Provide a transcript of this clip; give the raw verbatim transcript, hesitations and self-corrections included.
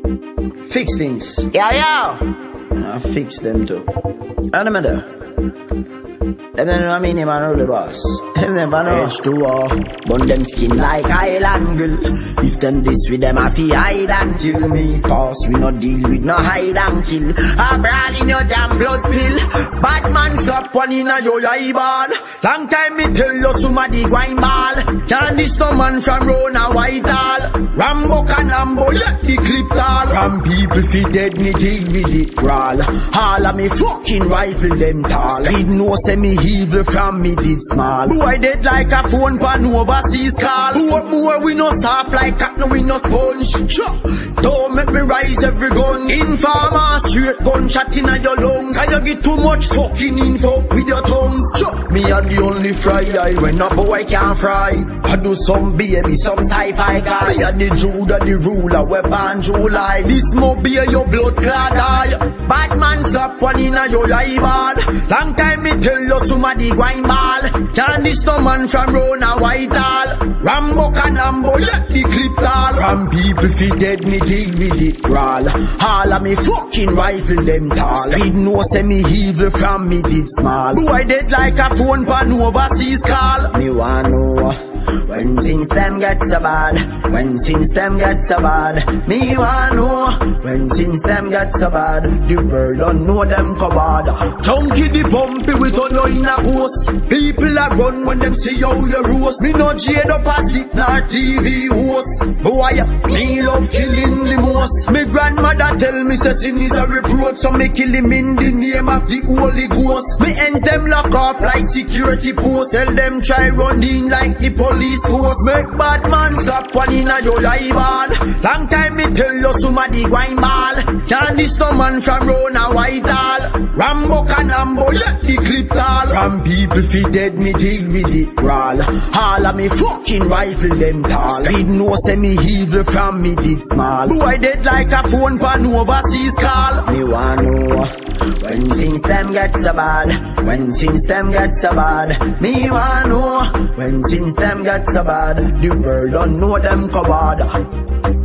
Fix things. Yo, yo. I fix them too. And them there. Them know I mean him and the boss. Them never know. Edge to war, burn them skin like island grill. If them this with them, I feel hide and kill me. Pass, we no deal with no hide and kill. I brawl in your damn blood spill. Bad man slap one in a yo eyeball. Long time me tell you somebody wine ball. Can't this no man from Rona Whitehall. Rambo can Lambo, yeah, the clip tall. From people fi dead, me deal with it brawl. All of me fucking rifle them tall. Feed no semi evil from me did small. Boy dead like a phone pan overseas call. Who up more we no soft like cat, no we no sponge. Sure. Don't make me rise every gun. Informer straight gunshot in your lungs. Cause you get too much fucking info with your tongue. Sure. Me are the only fry I when a boy can't fry. I do some baby, some sci-fi guy. Me are the Judah, the ruler, weapon July. This mo be your blood clad eye. Bad man slap one in a your eyeball. Long time me tell you somebody wine ball. Can't this no man from Rona Whitehall. Rambo can Lambo, yeah, the clip tall. From people fi dead, me deal with it brawl. All of me fucking rifle them tall. Feed no semi evil from me did small. Boy dead like a phone pan overseas call. Me wanna know when things them get so bad. When things them get so bad. Me wanna know when things them get so bad. The world don't know them covered. Chunky the bumpy with no in a ghost. People are run when them see how you roast. Me no jade up a sit nor T V host. Boy, me love killing the most. Me grandmother tell me say sin is a reproach. So me kill him in the name of the Holy Ghost. Me ends them lock off like security post. Tell them try run in like the police force. Make bad man slap one in a your eyeball. Long time me tell you somebody wine ball. Can't this no man from Rona Whitehall. Rambo can Lambo, yeah, the clip tall. From people fi dead, me deal with it brawl. All of me fucking rifle them tall. Feed no semi evil from me did small. Boy dead like a phone pan overseas call. Me wanna know when things them get so bad. When things them get so bad. Me wanna know when things them get so bad. The world don't know them covered.